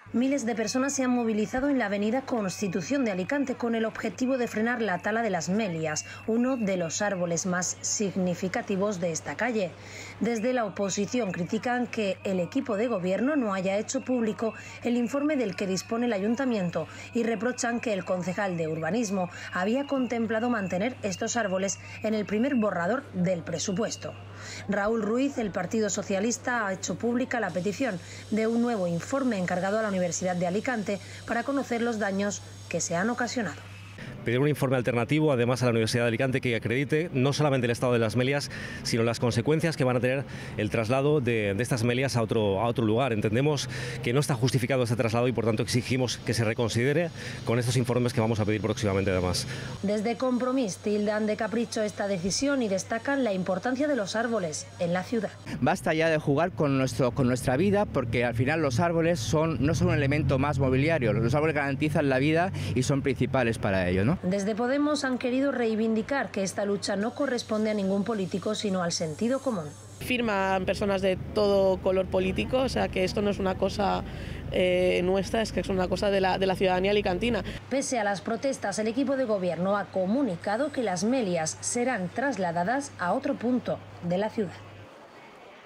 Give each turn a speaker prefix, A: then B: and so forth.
A: Miles de personas se han movilizado en la avenida Constitución de Alicante con el objetivo de frenar la tala de las melias, uno de los árboles más significativos de esta calle. Desde la oposición critican que el equipo de gobierno no haya hecho público el informe del que dispone el ayuntamiento y reprochan que el concejal de urbanismo había contemplado mantener estos árboles en el primer borrador del presupuesto. Raúl Ruiz, del Partido Socialista, ha hecho pública la petición de un nuevo informe encargado a la Universidad de Alicante para conocer los daños que se han ocasionado.
B: Pedir un informe alternativo, además, a la Universidad de Alicante que acredite no solamente el estado de las melias, sino las consecuencias que van a tener el traslado de estas melias a otro lugar. Entendemos que no está justificado este traslado y, por tanto, exigimos que se reconsidere con estos informes que vamos a pedir próximamente, además.
A: Desde Compromís tildan de capricho esta decisión y destacan la importancia de los árboles en la ciudad.
C: Basta ya de jugar con nuestra vida, porque al final los árboles no son un elemento más mobiliario. Los árboles garantizan la vida y son principales para ello, ¿no?
A: Desde Podemos han querido reivindicar que esta lucha no corresponde a ningún político, sino al sentido común.
D: Firman personas de todo color político, o sea que esto no es una cosa nuestra, es que es una cosa de la ciudadanía alicantina.
A: Pese a las protestas, el equipo de gobierno ha comunicado que las melias serán trasladadas a otro punto de la ciudad.